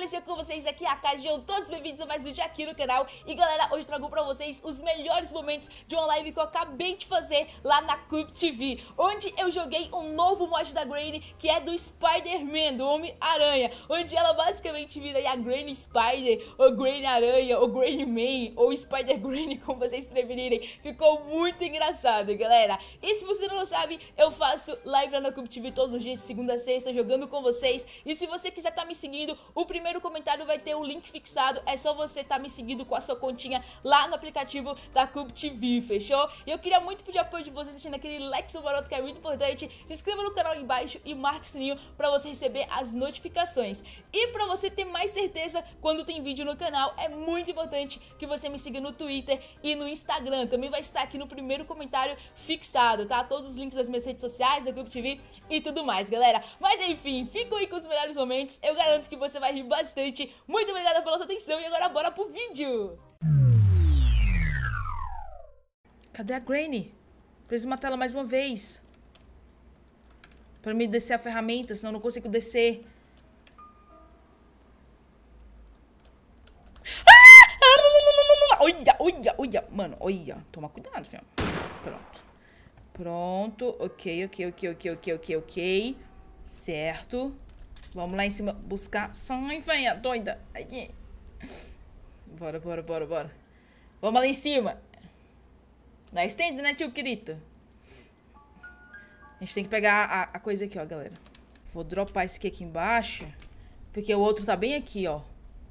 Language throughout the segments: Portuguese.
belezinha com vocês? Aqui é a Kai, sejam todos bem-vindos a mais um vídeo aqui no canal. E galera, hoje trago pra vocês os melhores momentos de uma live que eu acabei de fazer lá na CupTV, onde eu joguei um novo mod da Granny, que é do Spider-Man, do Homem-Aranha, onde ela basicamente vira aí a Granny Spider, ou Granny Aranha, ou Granny Man, ou Spider-Granny, como vocês preferirem. Ficou muito engraçado, galera. E se você não sabe, eu faço live lá na CupTV todos os dias, de segunda a sexta, jogando com vocês. E se você quiser estar me seguindo, o primeiro comentário vai ter o link fixado. É só você estar me seguindo com a sua continha lá no aplicativo da CupTV, fechou? E eu queria muito pedir apoio de vocês assistindo aquele like maroto, que é muito importante. Se inscreva no canal aí embaixo e marque o sininho pra você receber as notificações. E pra você ter mais certeza quando tem vídeo no canal, é muito importante que você me siga no Twitter e no Instagram. Também vai estar aqui no primeiro comentário fixado, tá? Todos os links das minhas redes sociais, da CupTV e tudo mais, galera. Mas enfim, fico aí com os melhores momentos. Eu garanto que você vai rir bastante. Muito obrigada pela sua atenção e agora bora pro vídeo. Cadê a Granny? Preciso matar ela mais uma vez pra me descer a ferramenta, senão eu não consigo descer. Olha, mano, olha. Toma cuidado, filho. Pronto, ok. Certo. Vamos lá em cima buscar. Sai, venha, doida. Aqui. Bora. Vamos lá em cima. Dá estende, né, tio querido? A gente tem que pegar a coisa aqui, ó, galera. Vou dropar esse aqui embaixo, porque o outro tá bem aqui, ó.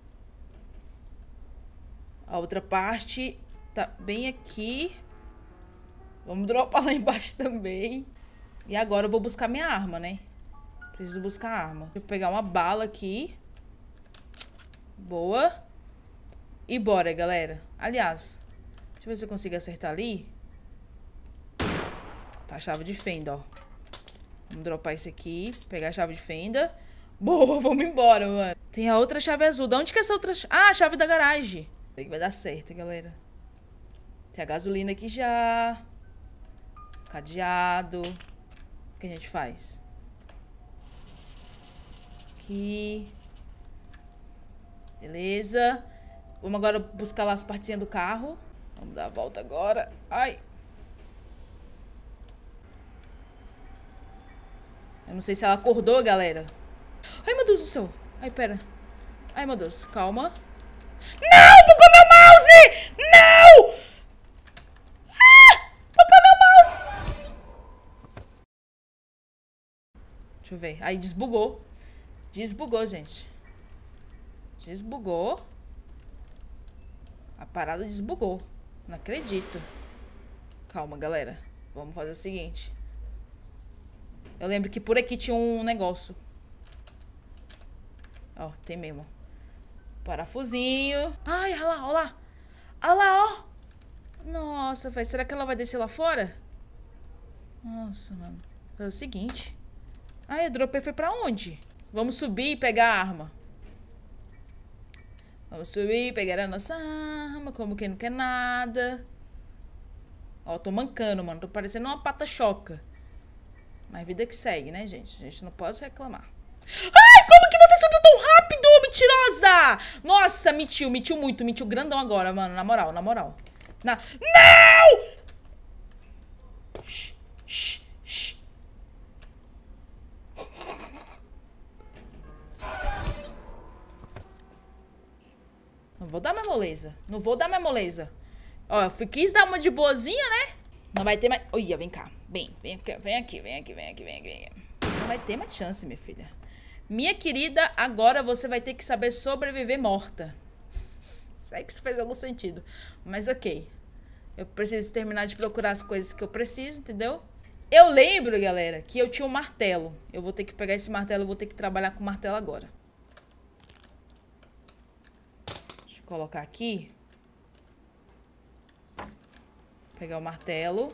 A outra parte tá bem aqui. Vamos dropar lá embaixo também. E agora eu vou buscar minha arma, né? Preciso buscar a arma. Deixa eu pegar uma bala aqui. Boa. E bora, galera. Aliás, deixa eu ver se eu consigo acertar ali. Tá, a chave de fenda, ó. Vamos dropar esse aqui. Pegar a chave de fenda. Boa, vamos embora, mano. Tem a outra chave azul. Da onde que é essa outra... Ah, a chave da garagem. Sei que vai dar certo, galera. Tem a gasolina aqui já. Cadeado. O que a gente faz? Aqui. Beleza. Vamos agora buscar lá as partezinhas do carro. Vamos dar a volta agora. Ai. Eu não sei se ela acordou, galera. Ai, meu Deus do céu. Ai, pera. Ai, meu Deus. Calma. Não! Bugou meu mouse! Não! Ah! Bugou meu mouse! Deixa eu ver. Aí desbugou. Desbugou, gente. Desbugou. A parada desbugou. Não acredito. Calma, galera. Vamos fazer o seguinte. Eu lembro que por aqui tinha um negócio. Ó, tem mesmo. Parafusinho. Ai, olha lá, olha lá. Olha lá, ó. Nossa, velho. Será que ela vai descer lá fora? Nossa, mano. É o seguinte. Ai, a dropei foi pra onde? Vamos subir e pegar a arma. Vamos subir e pegar a nossa arma. Como quem não quer nada. Ó, tô mancando, mano. Tô parecendo uma pata-choca. Mas vida que segue, né, gente? A gente não pode reclamar. Ai, como que você subiu tão rápido, mentirosa? Nossa, mentiu muito. Mentiu grandão agora, mano. Na moral. Não! Shh. Não vou dar minha moleza. Ó, eu quis dar uma de boazinha, né? Não vai ter mais... Olha, vem cá. Vem aqui. Não vai ter mais chance, minha filha. Minha querida, agora você vai ter que saber sobreviver morta. Sei que isso faz algum sentido. Mas ok. Eu preciso terminar de procurar as coisas que eu preciso, entendeu? Eu lembro, galera, que eu tinha um martelo. Eu vou ter que pegar esse martelo, eu vou ter que trabalhar com o martelo agora. Deixa eu colocar aqui. Pegar o martelo.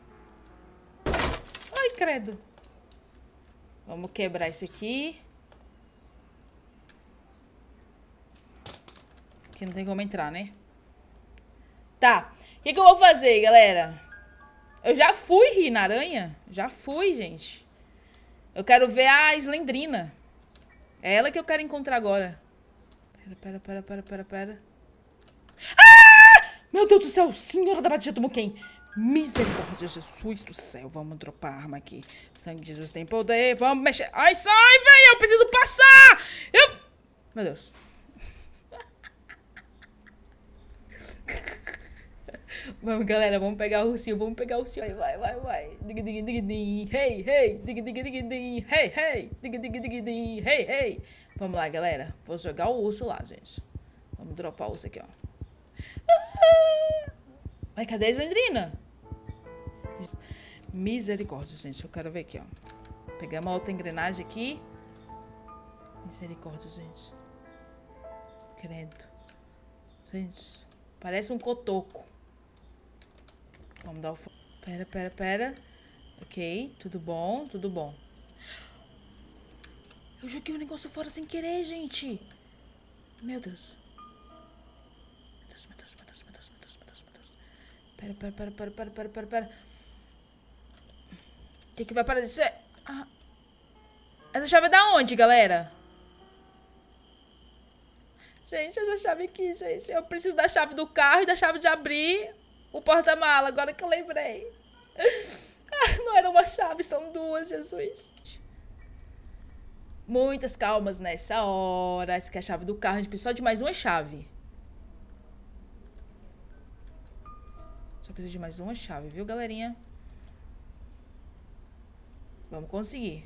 Ai, credo. Vamos quebrar esse aqui. Aqui não tem como entrar, né? Tá. O que eu vou fazer, galera? Eu já fui rir na aranha. Já fui, gente. Eu quero ver a Slendrina. É ela que eu quero encontrar agora. Pera. Ah! Meu Deus do céu, senhora da batia tomou quem? Misericórdia, Jesus do céu. Vamos dropar a arma aqui. Sangue de Jesus tem poder. Vamos mexer. Ai, sai, velho. Eu preciso passar. Meu Deus. Vamos, galera. Vamos pegar o ursinho. Vai. Dig, dig, dig, dig. Hey. Dig, dig, dig, dig. Hey. Dig, dig, dig, dig. Hey. Vamos lá, galera. Vou jogar o urso lá, gente. Vamos dropar o urso aqui, ó. Ai, cadê a Slendrina? Misericórdia, gente. Eu quero ver aqui, ó. Pegar uma outra engrenagem aqui. Misericórdia, gente. Credo. Gente, parece um cotoco. Vamos dar o fogo. Pera. Ok, tudo bom. Eu joguei o negócio fora sem querer, gente. Meu Deus. Pera. O que vai aparecer? Ah. Essa chave é da onde, galera? Gente, essa chave aqui, gente. Eu preciso da chave do carro e da chave de abrir o porta-mala. Agora que eu lembrei. Ah, não era uma chave, são duas, Jesus. Muitas calmas nessa hora. Essa aqui é a chave do carro. A gente precisa só de mais uma chave. Só precisa de mais uma chave, viu, galerinha? Vamos conseguir.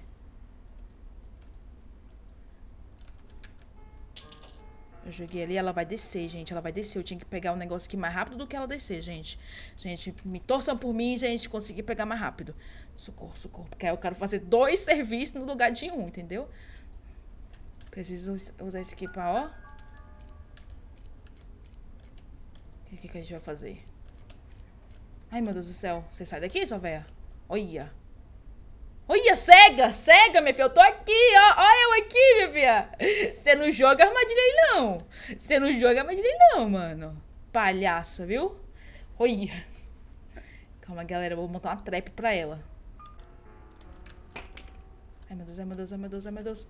Eu joguei ali, ela vai descer, gente. Ela vai descer. Eu tinha que pegar o negócio aqui mais rápido do que ela descer, gente. Gente, me torçam por mim, gente. Conseguir pegar mais rápido. Socorro. Porque aí eu quero fazer 2 serviços no lugar de 1, entendeu? Preciso usar esse aqui pra, ó. O que a gente vai fazer? Ai, meu Deus do céu. Você sai daqui, sua véia? Olha, cega, minha filha. Eu tô aqui, ó. Olha eu aqui, minha filha. Você não joga armadilha aí, não. Mano. Palhaça, viu? Olha. Calma, galera. Eu vou montar uma trap pra ela. Ai, meu Deus.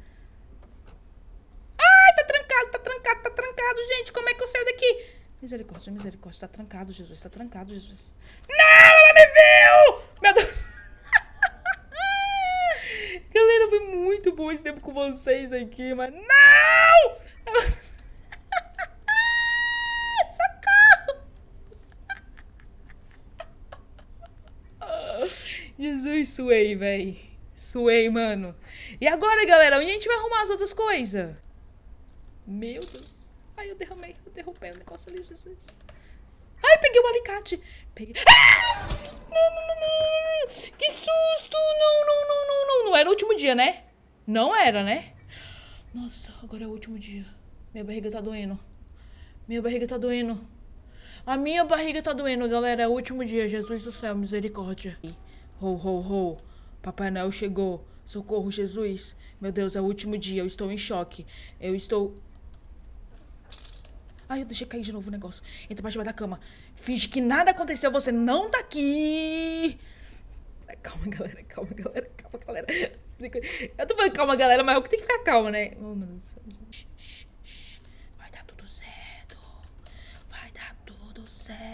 Ai, tá trancado, gente. Como é que eu saio daqui? Misericórdia. Tá trancado, Jesus. Não, ela me viu! Meu Deus. Galera, foi muito bom esse tempo com vocês aqui, mas... Não! Socorro! Jesus, suei, véi. Suei, mano. E agora, galera, onde a gente vai arrumar as outras coisas? Meu Deus. Ai, eu derrubei o negócio ali, Jesus. Ai, peguei um alicate. Ah! Não. Que susto. Não era o último dia, né? Não era, né? Nossa, agora é o último dia. Minha barriga tá doendo. A minha barriga tá doendo, galera. É o último dia. Jesus do céu, misericórdia. Ho. Papai Noel chegou. Socorro, Jesus. Meu Deus, é o último dia. Eu estou em choque. Ai, eu deixei cair de novo o negócio. Entra pra debaixo da cama. Finge que nada aconteceu, você não tá aqui. Calma, galera. Eu tô falando calma, galera, mas eu que tenho que ficar calma, né? Oh, meu Deus do céu. Vai dar tudo certo. Vai dar tudo.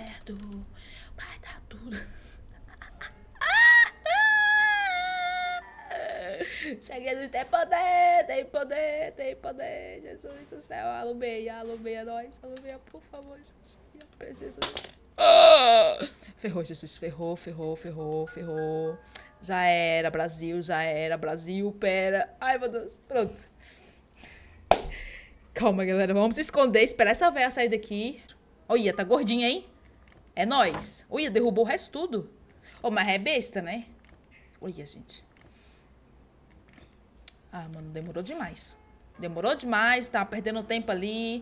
Jesus tem poder. Jesus do céu, alumeia nós. Alumeia, por favor, Jesus. Eu preciso. Ferrou, Jesus. Ferrou. Já era, Brasil. Pera. Ai, meu Deus. Pronto. Calma, galera. Vamos se esconder. Esperar essa véia sair daqui. Olha, tá gordinha, hein? É nóis. Olha, derrubou o resto tudo. Oh, mas é besta, né? Olha, gente. Ah, mano, demorou demais. Tava perdendo tempo ali.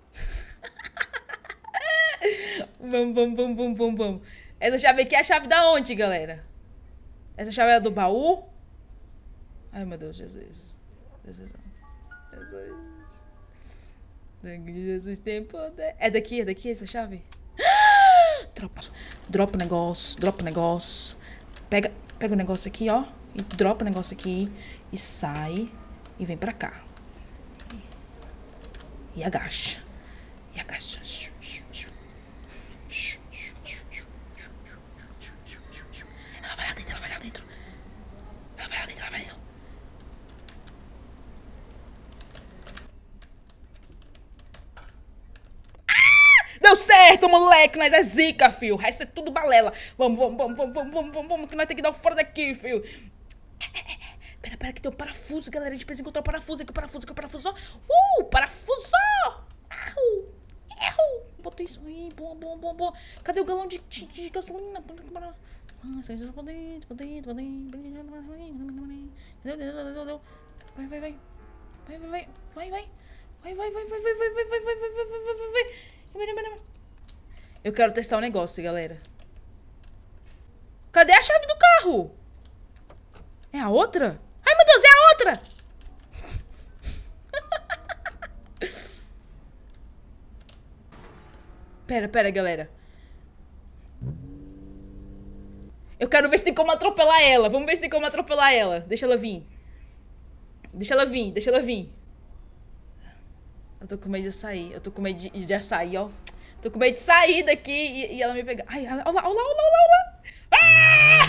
Vamos. Essa chave aqui é a chave da onde, galera? Essa chave é do baú? Ai, meu Deus, Jesus. Jesus tem poder. É daqui essa chave? Dropa o negócio. Pega o negócio aqui, ó. E dropa o negócio aqui. E sai. E vem pra cá. E agacha. E agacha. Ela vai lá dentro, ela vai lá dentro. Ela vai lá dentro, ela vai lá dentro. Deu certo, moleque, nós é zica, fio. O resto é tudo balela. Vamos, que nós temos que dar o fora daqui, fio. Pera, que tem um parafuso, galera. A gente precisa encontrar o parafuso. Aqui o parafuso, ó. Parafuso! Bota isso aí, boa. Cadê o galão de gasolina? Nossa, isso pra dentro. Entendeu? Vai. Eu quero testar um negócio, galera. Cadê a chave do carro? É a outra? Ai, meu Deus, é a outra! Pera, galera. Eu quero ver se tem como atropelar ela. Vamos ver se tem como atropelar ela. Deixa ela vir. Eu tô com medo de sair. Eu tô com medo de sair, ó. Tô com medo de sair daqui e ela me pegar. Ai, olha lá. Ah!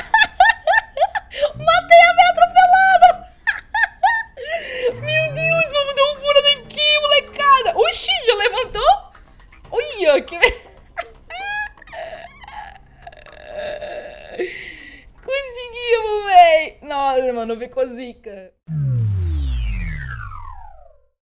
Matei a minha atropelada! Meu Deus, vamos dar um furo daqui, molecada. Oxi, já levantou? Olha, que... Conseguimos, véi. Nossa, mano, eu vi cozica.